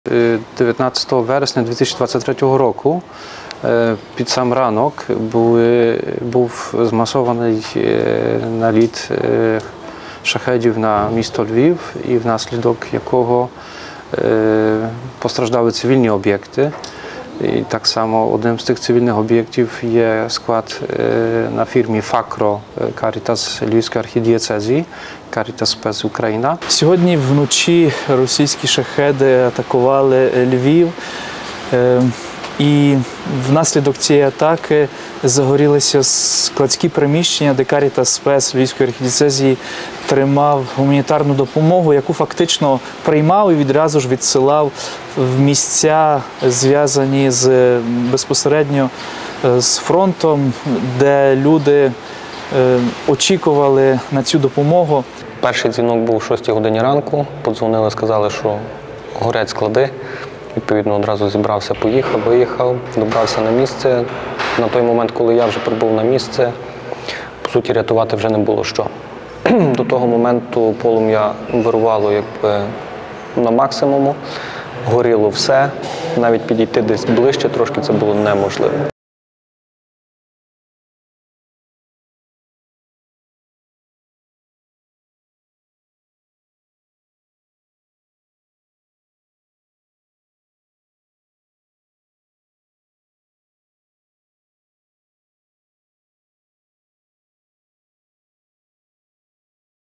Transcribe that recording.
19 вересня 2023 року під сам ранок був змасований наліт шахедів на місто Львів, і внаслідок якого постраждали цивільні об'єкти. І так само одним з тих цивільних об'єктів є склад на фірмі «Факро» Карітас Львівської архідієцезії, Карітас Спец Україна. Сьогодні вночі російські шахеди атакували Львів, і внаслідок цієї атаки загорілися складські приміщення, де Карітас Спец Львівської архідієцезії тримав гуманітарну допомогу, яку фактично приймав і відразу ж відсилав в місця, зв'язані безпосередньо з фронтом, де люди очікували на цю допомогу. Перший дзвінок був о 6 годині ранку, подзвонили, сказали, що горять склади. Відповідно, одразу зібрався, поїхав, виїхав, добрався на місце. На той момент, коли я вже прибув на місце, по суті, рятувати вже не було що. До того моменту полум'я вирувало на максимуму, горіло все, навіть підійти десь ближче трошки це було неможливо.